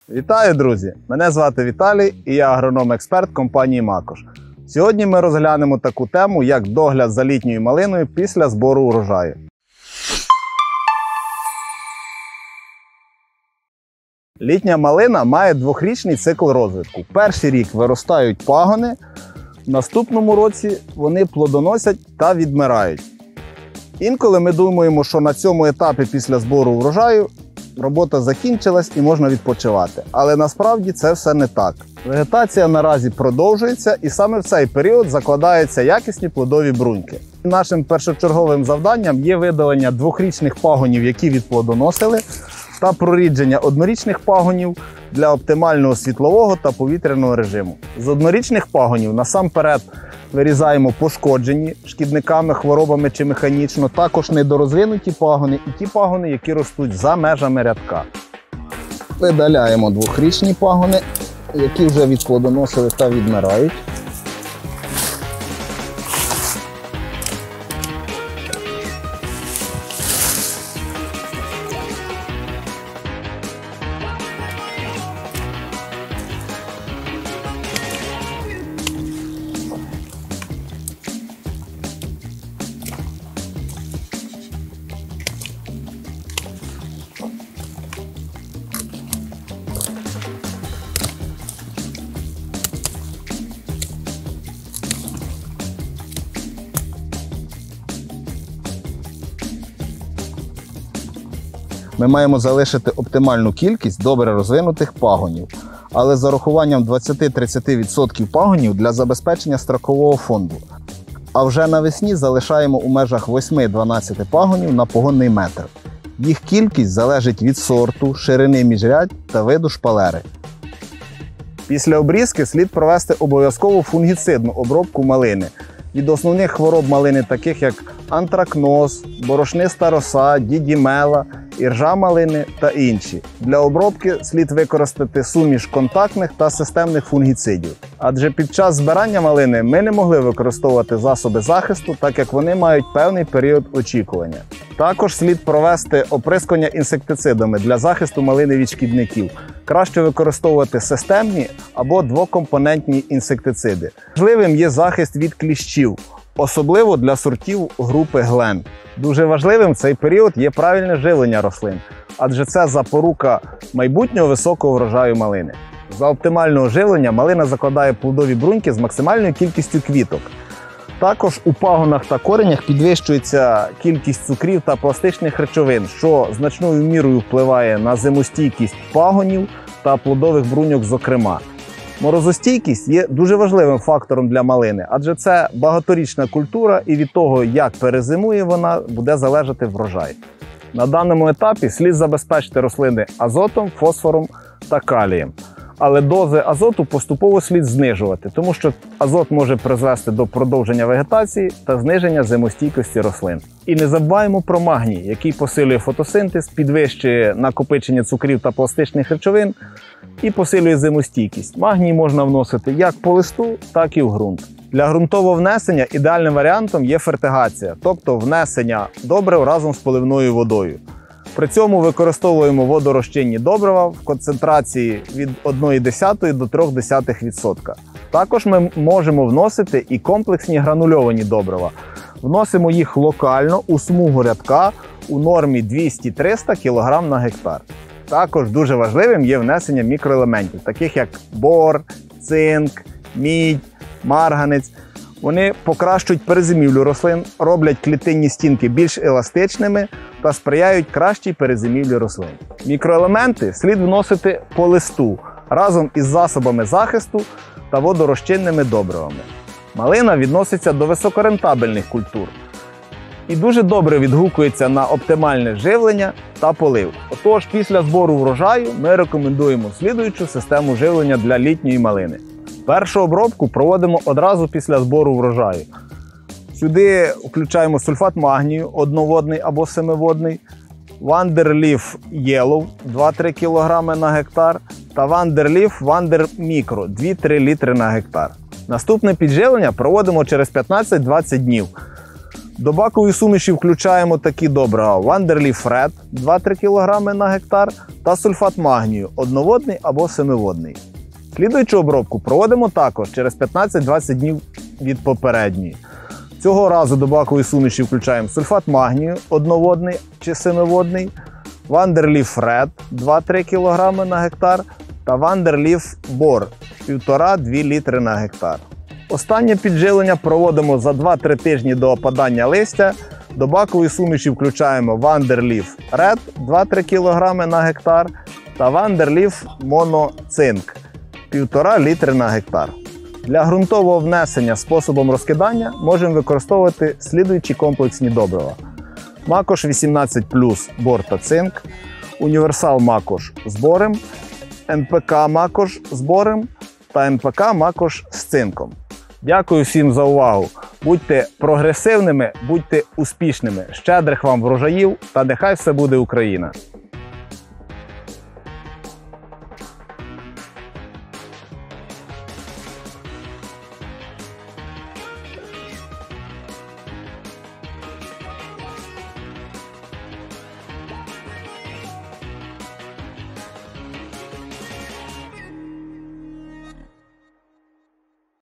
Вітаю, друзі! Мене звати Віталій і я агроном-експерт компанії Макош. Сьогодні ми розглянемо таку тему, як догляд за літньою малиною після збору урожаю. Літня малина має двохрічний цикл розвитку. Перший рік виростають пагони, в наступному році вони плодоносять та відмирають. Інколи ми думаємо, що на цьому етапі після збору урожаю робота закінчилась і можна відпочивати. Але насправді це все не так. Вегетація наразі продовжується і саме в цей період закладаються якісні плодові бруньки. Нашим першочерговим завданням є видалення двохрічних пагонів, які відплодоносили, та прорідження однорічних пагонів для оптимального світлового та повітряного режиму. З однорічних пагонів насамперед вирізаємо пошкоджені шкідниками, хворобами чи механічно, також недорозвинуті пагони і ті пагони, які ростуть за межами рядка. Видаляємо двохрічні пагони, які вже відплодоносили та відмирають. Ми маємо залишити оптимальну кількість добре розвинутих пагонів, але з урахуванням 20-30% пагонів для забезпечення строкового фонду. А вже навесні залишаємо у межах 8-12 пагонів на погонний метр. Їх кількість залежить від сорту, ширини міжрядь та виду шпалери. Після обрізки слід провести обов'язково фунгіцидну обробку малини від основних хвороб малини, таких як антракноз, борошниста роса, дідімела, іржа малини та інші. Для обробки слід використати суміш контактних та системних фунгіцидів. Адже під час збирання малини ми не могли використовувати засоби захисту, так як вони мають певний період очікування. Також слід провести оприскування інсектицидами для захисту малини від шкідників. Краще використовувати системні або двокомпонентні інсектициди. Важливим є захист від кліщів, особливо для сортів групи Глен. Дуже важливим в цей період є правильне живлення рослин, адже це запорука майбутнього високого врожаю малини. За оптимального живлення малина закладає плодові бруньки з максимальною кількістю квіток. Також у пагонах та коренях підвищується кількість цукрів та пластичних речовин, що значною мірою впливає на зимостійкість пагонів та плодових бруньок зокрема. Морозостійкість є дуже важливим фактором для малини, адже це багаторічна культура і від того, як перезимує вона, буде залежати врожай. На даному етапі слід забезпечити рослини азотом, фосфором та калієм. Але дози азоту поступово слід знижувати, тому що азот може призвести до продовження вегетації та зниження зимостійкості рослин. І не забуваємо про магній, який посилює фотосинтез, підвищує накопичення цукрів та пластичних речовин і посилює зимостійкість. Магній можна вносити як по листу, так і в ґрунт. Для ґрунтового внесення ідеальним варіантом є фертигація, тобто внесення добрив разом з поливною водою. При цьому використовуємо водорозчинні добрива в концентрації від 0,1 до 0,3%. Також ми можемо вносити і комплексні гранульовані добрива. Вносимо їх локально у смугу рядка у нормі 200-300 кг на гектар. Також дуже важливим є внесення мікроелементів, таких як бор, цинк, мідь, марганець. Вони покращують перезимівлю рослин, роблять клітинні стінки більш еластичними та сприяють кращій перезимівлі рослин. Мікроелементи слід вносити по листу разом із засобами захисту та водорозчинними добривами. Малина відноситься до високорентабельних культур і дуже добре відгукується на оптимальне живлення та полив. Отож, після збору врожаю ми рекомендуємо слідуючу систему живлення для літньої малини. Першу обробку проводимо одразу після збору врожаю. Сюди включаємо сульфат магнію, одноводний або семиводний, Вандерліф Yellow 2-3 кг на гектар та Вандерліф Вандер Мікро 2-3 літри на гектар. Наступне підживлення проводимо через 15-20 днів. До бакової суміші включаємо такі добрива: Вандерліф Ред 2-3 кг на гектар та сульфат магнію одноводний або семиводний. Слідуючу обробку проводимо також через 15-20 днів від попередньої. Цього разу до бакової суміші включаємо сульфат магнію одноводний чи семиводний, Вандерліф Ред 2-3 кг на гектар та Вандерліф Бор 1,5-2 літри на гектар. Останнє підживлення проводимо за 2-3 тижні до опадання листя. До бакової суміші включаємо Вандерліф Ред 2-3 кг на гектар та Вандерліф Моноцинк 1,5 літри на гектар. Для ґрунтового внесення способом розкидання можемо використовувати слідуючі комплексні добрива: Макош 18+, бор та цинк, Універсал Макош з борем, НПК Макош з борем та НПК Макош з цинком. Дякую всім за увагу! Будьте прогресивними, будьте успішними, щедрих вам врожаїв та нехай все буде Україна!